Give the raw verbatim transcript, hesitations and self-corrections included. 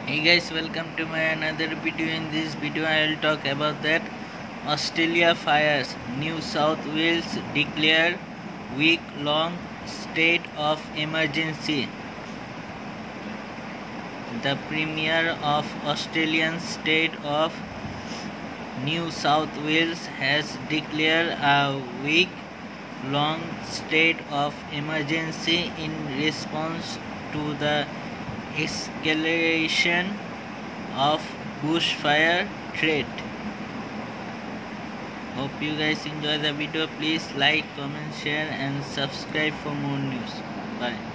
Hey guys, welcome to my another video. In this video I will talk about that Australia fires. New South Wales declare week long state of emergency. The Premier of Australian state of New South Wales has declared a week long state of emergency in response to the escalation of bushfire threat. Hope you guys enjoy the video. Please like, comment, share and subscribe for more news. Bye.